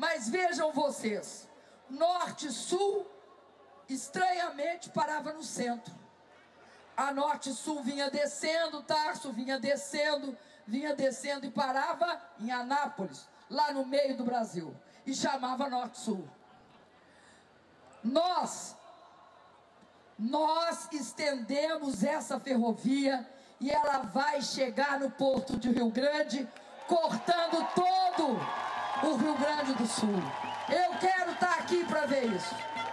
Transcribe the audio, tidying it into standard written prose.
Mas vejam vocês, norte e sul, estranhamente, parava no centro. A norte e sul vinha descendo, Tarso vinha descendo e parava em Anápolis, lá no meio do Brasil, e chamava norte-sul. Nós estendemos essa ferrovia e ela vai chegar no porto de Rio Grande, cortando todo o Rio Grande do Sul. Eu quero estar aqui para ver isso.